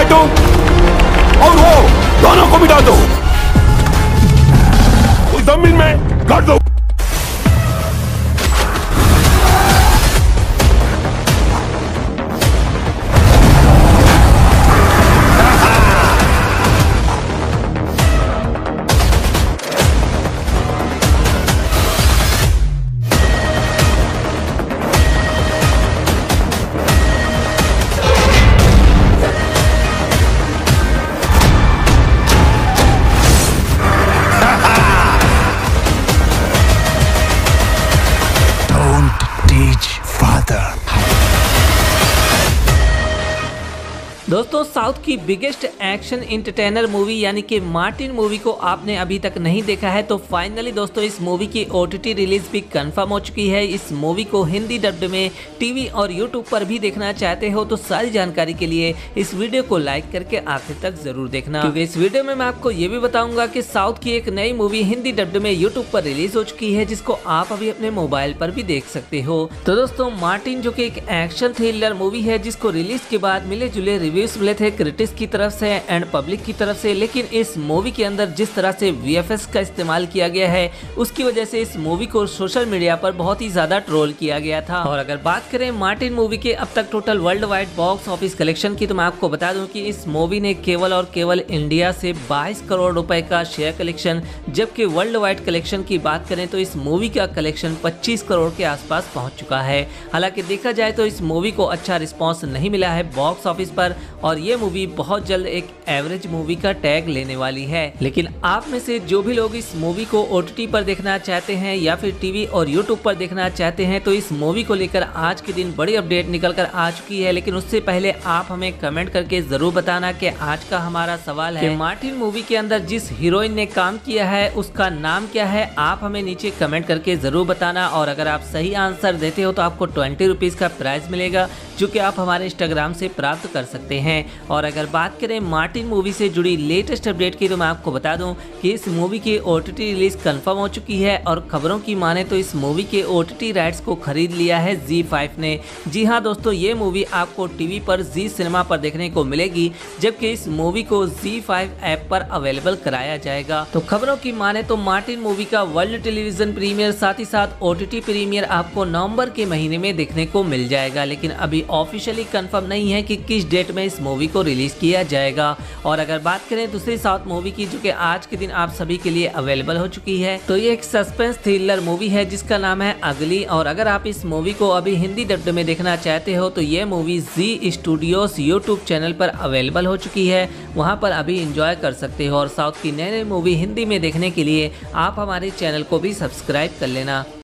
बिट्टू और वो दोनों को मिटा दो, उस जमीन में गाड़ दो। दोस्तों साउथ की बिगेस्ट एक्शन एंटरटेनर मूवी यानी कि मार्टिन मूवी को आपने अभी तक नहीं देखा है तो फाइनली दोस्तों इस मूवी की OTT रिलीज भी कंफर्म हो चुकी है। इस मूवी को हिंदी डब्ड में टीवी और यूट्यूब पर भी देखना चाहते हो तो सारी जानकारी के लिए इस वीडियो को लाइक करके आखिर तक जरूर देखना, क्योंकि इस वीडियो में मैं आपको ये भी बताऊंगा कि साउथ की एक नई मूवी हिंदी डब्ड में यूट्यूब पर रिलीज हो चुकी है जिसको आप अभी अपने मोबाइल पर भी देख सकते हो। तो दोस्तों मार्टिन जो कि एक एक्शन थ्रिलर मूवी है जिसको रिलीज के बाद मिले जुले रिव्यूज मिले थे क्रिटिक्स की तरफ से एंड पब्लिक की तरफ से, लेकिन इस मूवी के अंदर जिस तरह से VFX का इस्तेमाल किया गया है उसकी वजह से इस मूवी को सोशल मीडिया पर बहुत ही ज्यादा ट्रोल किया गया था। और अगर बात करें मार्टिन मूवी के अब तक total world wide box office collection की तो मैं आपको बता दूं कि इस मूवी ने केवल और केवल इंडिया से 22 करोड़ रुपए का शेयर कलेक्शन, जबकि वर्ल्ड वाइड कलेक्शन की बात करें तो इस मूवी का कलेक्शन 25 करोड़ के आसपास पहुंच चुका है। हालांकि देखा जाए तो इस मूवी को अच्छा रिस्पॉन्स नहीं मिला है बॉक्स ऑफिस पर और ये मूवी बहुत जल्द एक एवरेज मूवी का टैग लेने वाली है। लेकिन आप में से जो भी लोग इस मूवी को OTT पर देखना चाहते हैं या फिर टीवी और यूट्यूब पर देखना चाहते हैं तो इस मूवी को लेकर आज के दिन बड़ी अपडेट निकल कर आ चुकी है। लेकिन उससे पहले आप हमें कमेंट करके जरूर बताना कि आज का हमारा सवाल है कि मार्टिन मूवी के अंदर जिस हीरोइन ने काम किया है उसका नाम क्या है, आप हमें नीचे कमेंट करके जरूर बताना। और अगर आप सही आंसर देते हो तो आपको 20 रुपीज का प्राइज मिलेगा जो कि आप हमारे इंस्टाग्राम से प्राप्त कर सकते हैं। और अगर बात करें मार्टिन मूवी से जुड़ी लेटेस्ट अपडेट की तो मैं आपको बता दूं कि इस मूवी की OTT रिलीज कंफर्म हो चुकी है और खबरों की माने तो इस मूवी के OTT राइट्स को खरीद लिया है ZEE5 ने। जी हां दोस्तों, ये मूवी आपको टीवी पर जी सिनेमा पर देखने को मिलेगी, जबकि इस मूवी को ZEE5 ऐप पर अवेलेबल कराया जाएगा। तो खबरों की माने तो मार्टिन मूवी का वर्ल्ड टेलीविजन प्रीमियर साथ ही साथ OTT प्रीमियर आपको नवंबर के महीने में देखने को मिल जाएगा। लेकिन अभी ऑफिशियली कंफर्म नहीं है कि किस डेट में इस मूवी को रिलीज किया जाएगा। और अगर बात करें दूसरी साउथ मूवी की जो कि आज के दिन आप सभी के लिए अवेलेबल हो चुकी है तो ये एक सस्पेंस थ्रिलर मूवी है जिसका नाम है अगली। और अगर आप इस मूवी को अभी हिंदी डब्ड में देखना चाहते हो तो ये movie Zee studios YouTube channel पर अवेलेबल हो चुकी है, वहां पर अभी इंजॉय कर सकते हो। और साउथ की नई नई मूवी हिंदी में देखने के लिए आप हमारे चैनल को भी सब्सक्राइब कर लेना।